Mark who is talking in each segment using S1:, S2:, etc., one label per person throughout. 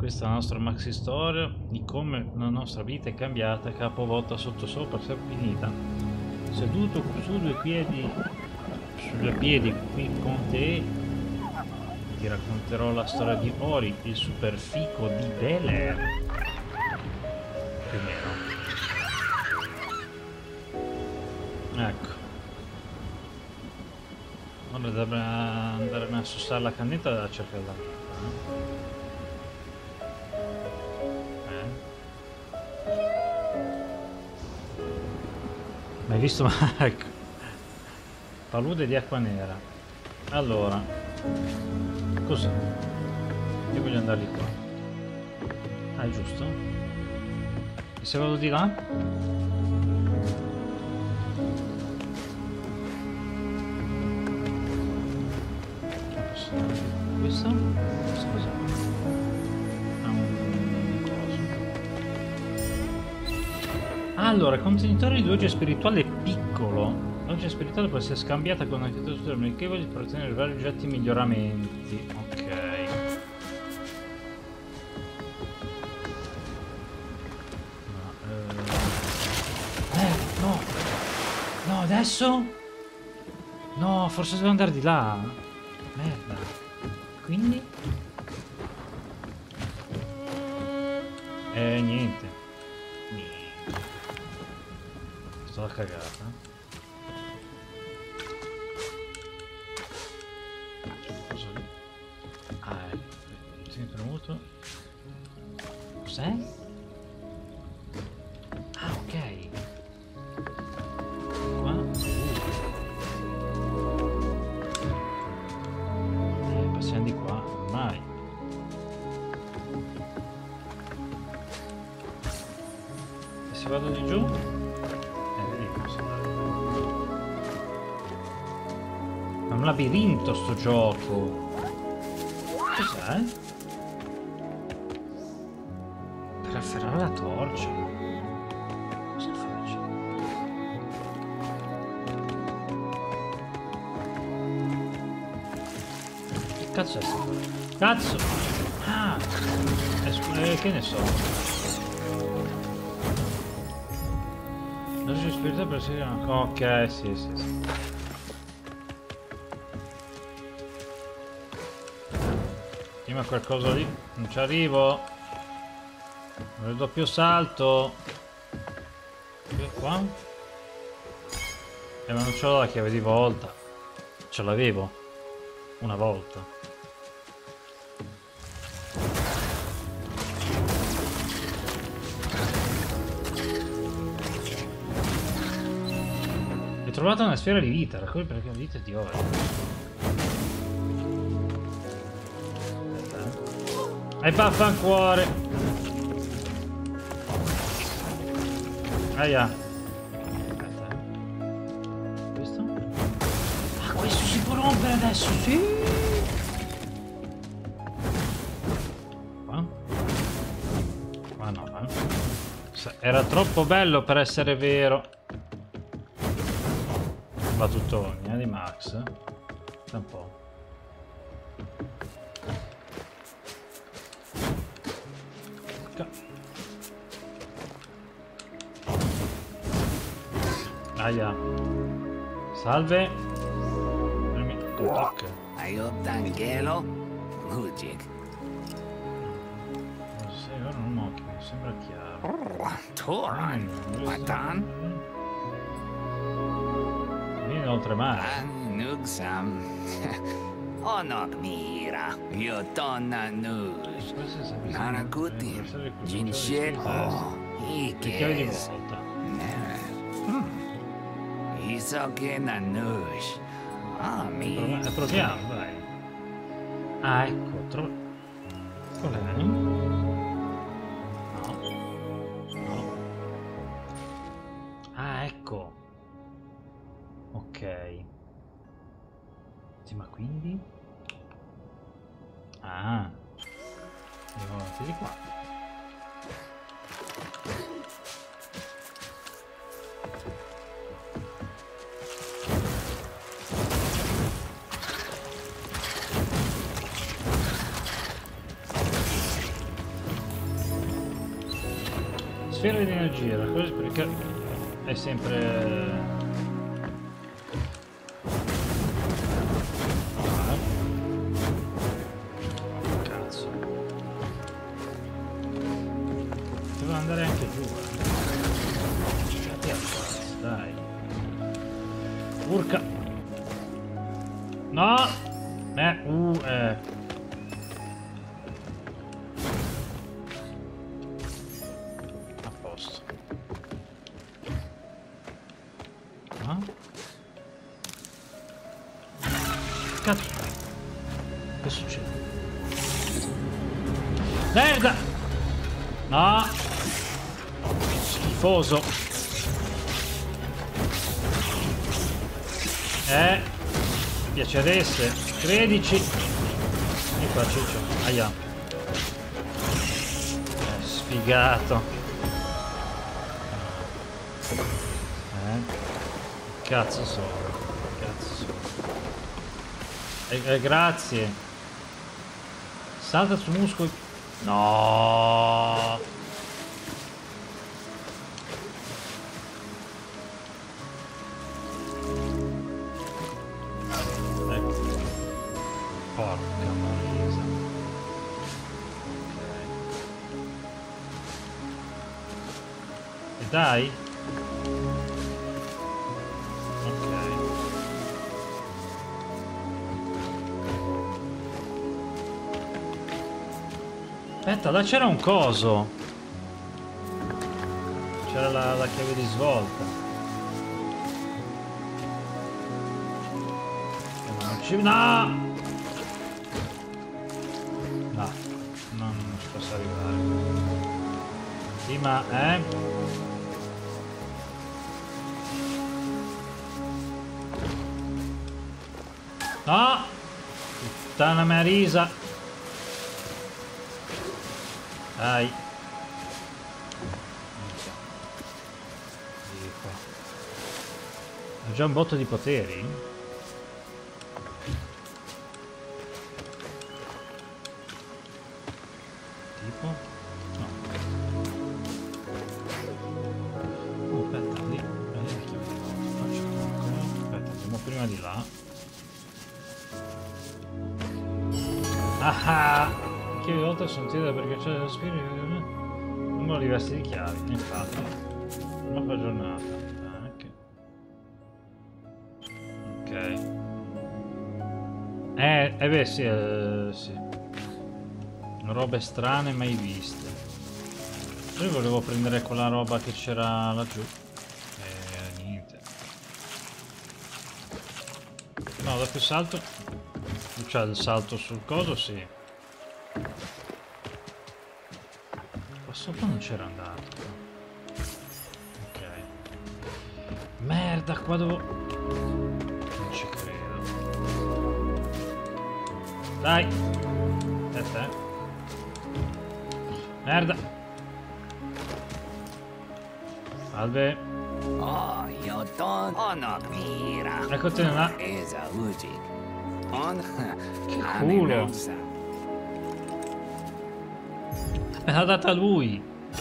S1: Questa è la nostra maxi storia di come la nostra vita è cambiata capovolta sotto sopra, sempre finita. Seduto su due piedi qui con te, ti racconterò la storia di Ori, il superfico di Bel Air. Più o meno. Ecco. Ora dovrà andare a assustare la cannetta e cercare la Ma hai visto? Ecco. Palude di acqua nera. Allora. Così. Io voglio andare di qua. Ah, è giusto? E se vado di là? Questo? Scusa. Ah, un coso. Allora, contenitore di luce spirituale piccolo. La luce spirituale può essere scambiata con architetture amichevoli per ottenere vari oggetti miglioramenti. Ok. No. No, adesso? No, forse devo andare di là. Merda. Quindi? Niente. Sto la cagata. Cosa lì? Ah, segno premuto. Cos'è? Ah, ok. Qua? Passiamo di qua, ormai. E se vado di giù? Lì posso andare. È un labirinto sto gioco. Cos'è? Per afferrare la torcia. Cosa faccio? Che cazzo è stato? Cazzo! Ah! Che ne so? La luce spirituale per seguire una... Ok, sì. Prima qualcosa lì. Non ci arrivo. Il doppio salto. Qua? Ma non c'ho la chiave di volta. Ce l'avevo. Una volta. Hai trovato una sfera di vita. Raccogli perché la vita è di oro. Hai vaffancuore. Aia. Aspetta. Questo? Ah, questo si può rompere adesso, sì. Qua? Qua no, Era troppo bello per essere vero. Va tutto di Max. Da un po'. Aia. Salve. Ok.
S2: Aiutangelo Lugic.
S1: Sì, ora non occhio, mi sembra chiaro.
S2: Toran. Matan.
S1: Vieni oltre mare.
S2: Nugsam. Onok mira. Yotonna nus. Nanakuti. Jinshe. Oh.
S1: Chiave di volta.
S2: Isoke Nanush. Ah, mi.
S1: Proviamo, dai. Ah, ecco, Qual è? No. Ah, ecco. Ok. Sì, ma quindi? Ah. Andiamo avanti di qua. sfera di energia, la cosa perché è sempre... Cazzo. Devo andare anche giù, dai. Urca. No! A posto. No? Cazzo. Che succede? Merda! No! Schifoso. Piaceresse. Credici. E qua ciccio. Aia. Sfigato. Cazzo so. Cazzo so. Grazie. Salta su muscoli. No. Porca marisa. E dai. Ok. Aspetta, là c'era un coso. C'era la chiave di svolta. Non ci... No! No, non ci posso arrivare. Sì, ma no! Puttana Marisa! Dai! Ho già un botto di poteri? Di là. Ah! Che volta sono tirato perché c'è lo spirito. Numero diversi di chiavi, infatti. Nuova giornata. Ok. Beh sì, sì. Robe strane mai viste. Io volevo prendere quella roba che c'era laggiù. Niente. No, doppio salto. C'è il salto sul coso, sì. Qua sopra non c'era andato. Ok. Merda, qua devo... Non ci credo. Dai. E te. Merda. Salve.
S2: Oh, io non mira.
S1: Eccoti là. Che culo. Me l'ha data lui.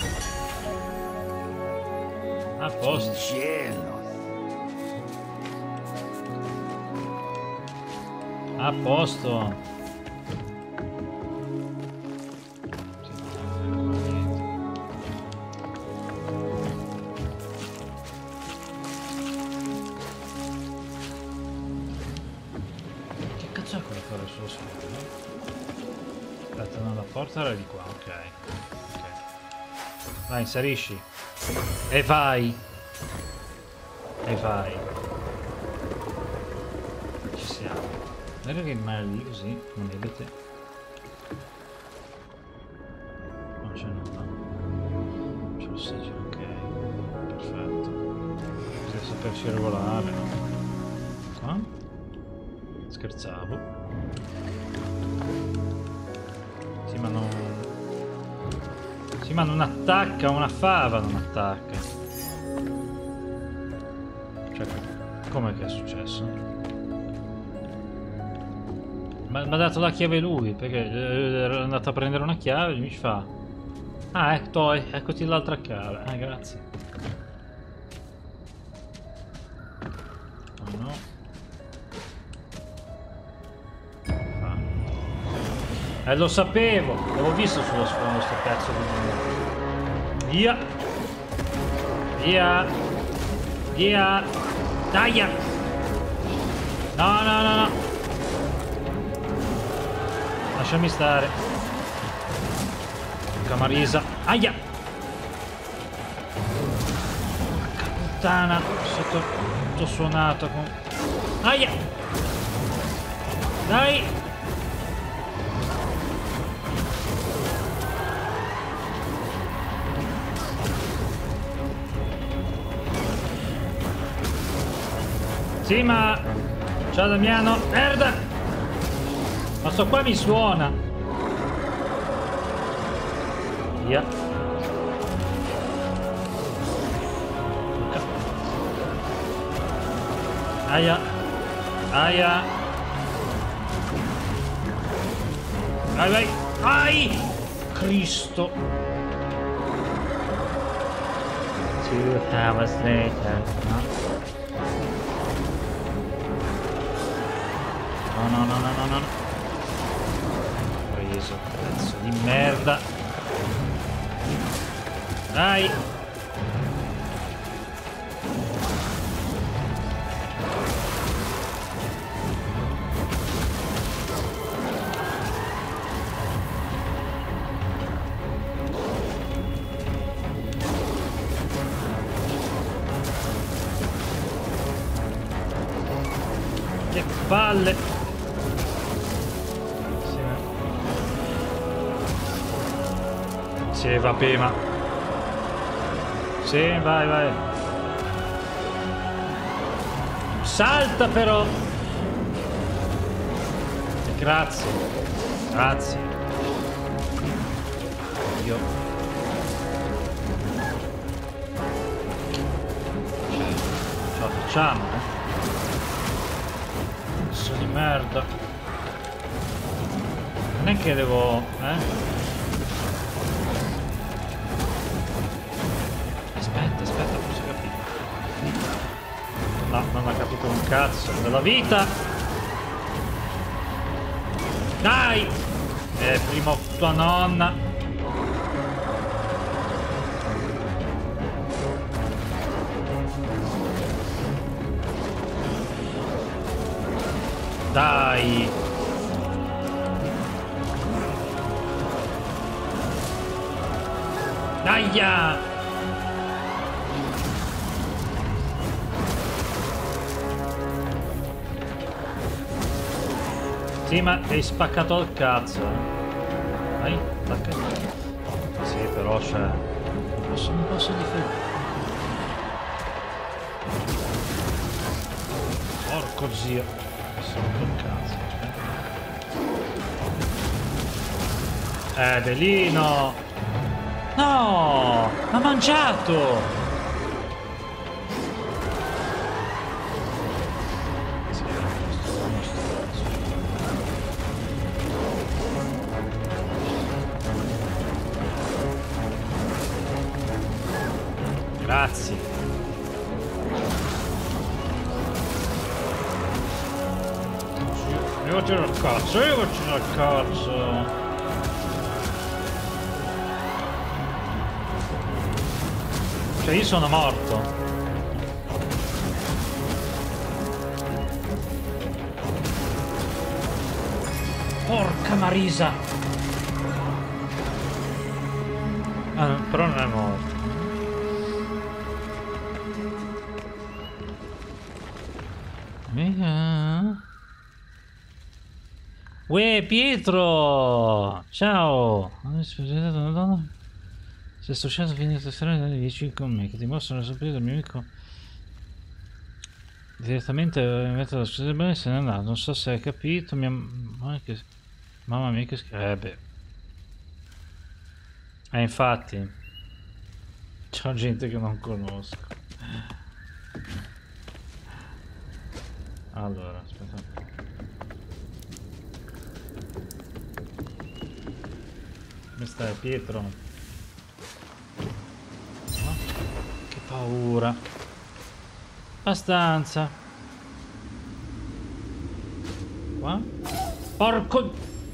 S1: A posto. A posto. Aspetta, no, la porta era di qua, ok. Vai, inserisci. E vai. E vai. Ci siamo. Guarda che rimane lì così, non vedete. Non c'è nulla. C'è l'ossigeno, ok. Perfetto. Bisogna saperci regolare, no? Qua? Scherzavo. Sì, ma non... Sì, ma non attacca, una fava non attacca. Cioè, com'è che è successo? Ma mi ha dato la chiave lui, perché era andato a prendere una chiave e mi fa... Ah, eccoti l'altra chiave. Grazie. Oh no. Lo sapevo! L'avevo visto sullo sfondo sto cazzo di mondo. Via! Via! Via! Daia! No, no, no, no! Lasciami stare. Camarisa. Aia! Porca puttana! Sotto tutto suonato con... Aia! Dai! Sì, ma... Ciao Damiano. Merda! Ma sto qua mi suona. Via. Aia. Aia. Vai, vai. Ai! Cristo. 2 hours later. No. No, no, no, no, no, no. Preso, pezzo di merda. Dai. Che palle. Sì, va prima. Sì, vai, vai. Salta però. Grazie. Grazie. Io. Ce la facciamo, Cazzo di merda. Non è che devo... Aspetta, forse ho capito. No, non ho capito un cazzo della vita. Dai! Prima tua nonna. Dai! Daia! Sì, ma hai spaccato il cazzo, Vai, attacca. Sì, però c'è... Non posso difendere. Porco zio. Sotto il cazzo. Belino! No! M'ha mangiato! Grazie. Io tiro il cazzo, Cioè io sono morto. Porca Marisa. Ah, però non è morto. Uè, Pietro! Ciao! Sei associato a finire storia dalle 10 con me, che dimostrano la sorpresa del mio amico. Direttamente in mezzo alla scusa bene se n'è andato. Non so se hai capito. Mamma mia che beh. Infatti. C'è gente che non conosco. Allora, aspetta. Come stai, Pietro? paura. Abbastanza. Qua? Porco...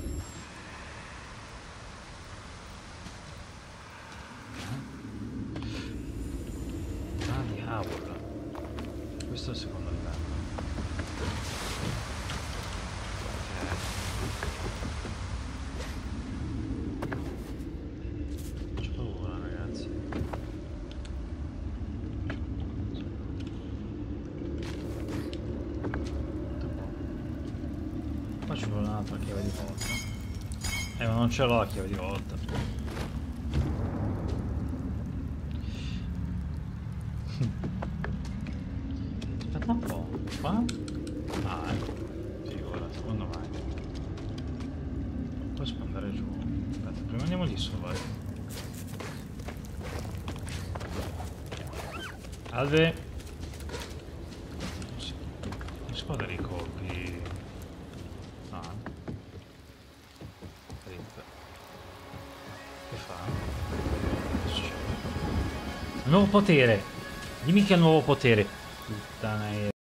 S1: Ah, diavolo. Questo è il secondo livello. C'ho paura, ragazzi. Qua ci vuole un'altra chiave di volta. Ma non ce l'ho la chiave di volta. Aspetta un po'. Qua? Ah, ecco. Sì, ora, secondo me. Poi si può andare giù. Aspetta, prima andiamo lì su, vai. Salve. Non si può dare i colpi. Ah. Rip. Che fa? Che succede? Nuovo potere! Dimmi che è il nuovo potere. Puttana.